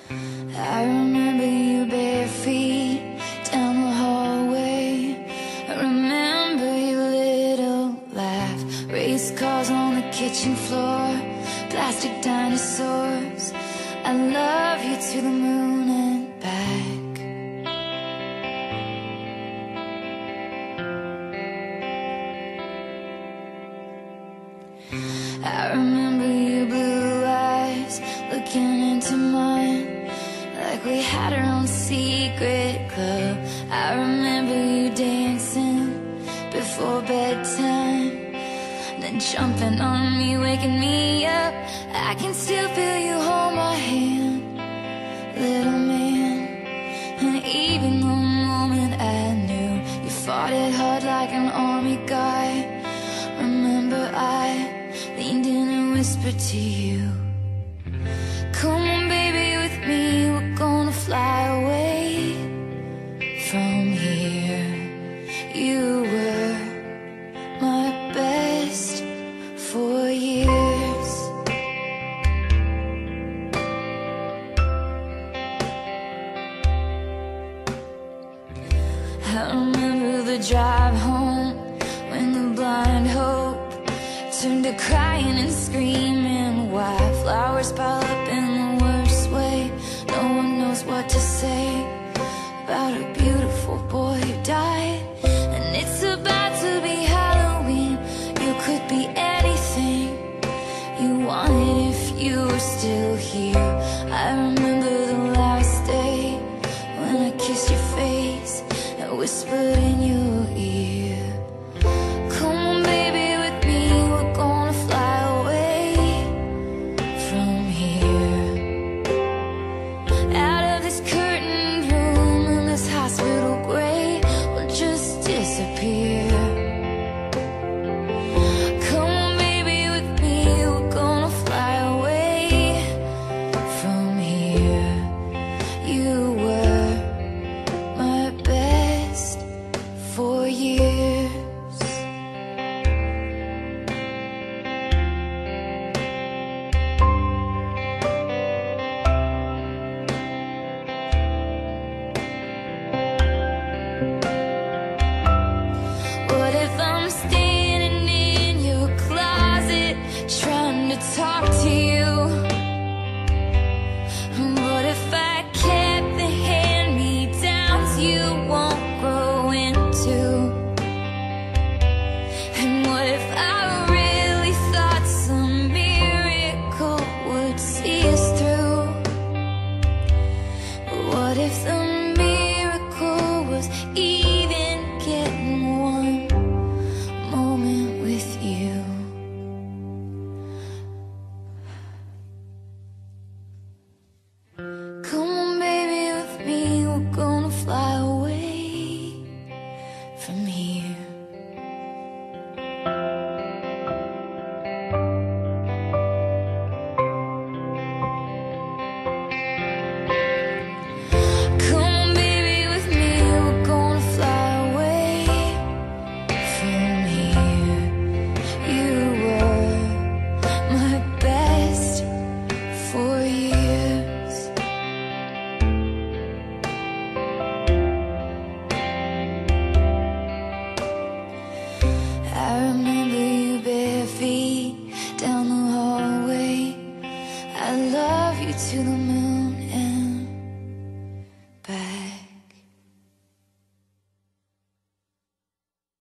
I remember you bare feet down the hallway. I remember your little laugh. Race cars on the kitchen floor, plastic dinosaurs. I love you to the moon and back. I remember your blue eyes looking into mine, like we had our own secret club. I remember you dancing before bedtime, then jumping on me, waking me up. I can still feel you hold my hand, little man. And even the moment I knew you fought it hard like an army guy, remember I leaned in and whispered to you, come on baby with me, we're gonna fly away from here. You were my best for years. I remember the drive home when the blind hope turned to crying and screaming. Why flowers pile up in the worst way. No one knows what to say about a beautiful boy who died. And it's about to be Halloween. You could be anything you wanted if you were still here. I remember the last day when I kissed your face and whispered in